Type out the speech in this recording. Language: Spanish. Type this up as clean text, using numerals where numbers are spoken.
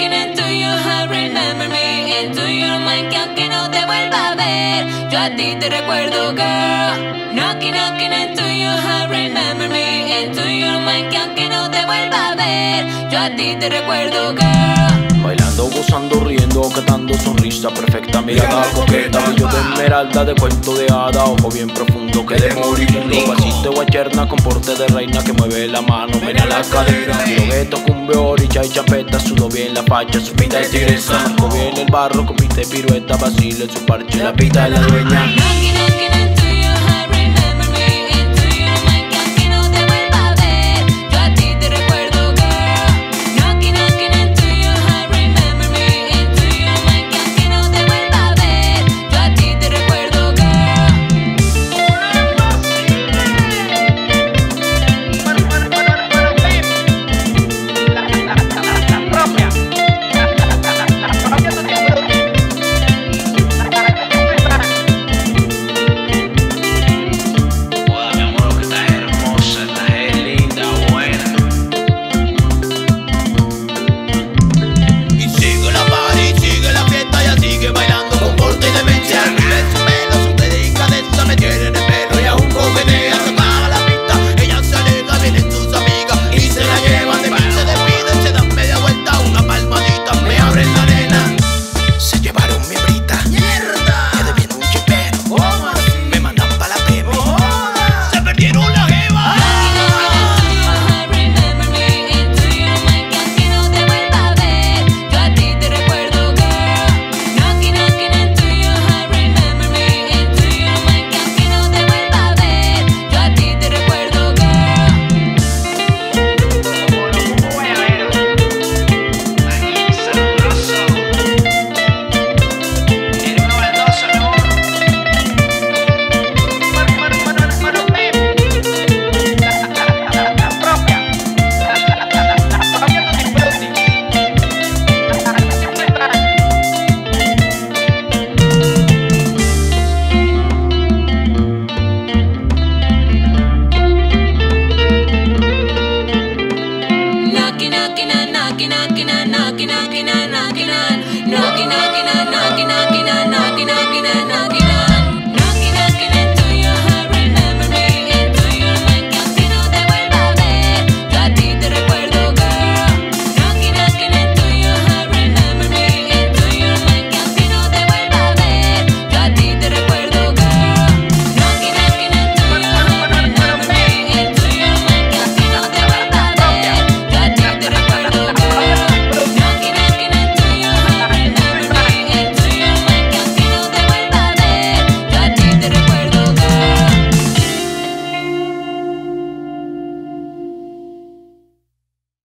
knocking into your heart, remember me. Into your mind, que aunque no te vuelva a ver, yo a ti te recuerdo, girl. Knocking into your heart, remember me. Into your mind, que aunque no te vuelva a ver, yo a ti te recuerdo, girl. Bailando, gozando, riendo, cantando, sonrisa perfecta, mirada coqueta, brillo de esmeralda, de cuento de hada, ojo bien profundo que de moribundo, pasito guayerna con porte de reina que mueve la mano, ven a la cadera, pirogueto, cumbe, oricha y champeta, sudo bien la facha, su pita es tigresa, marco bien el barro, compite pirueta, vacila en su parche, la pita es la dueña.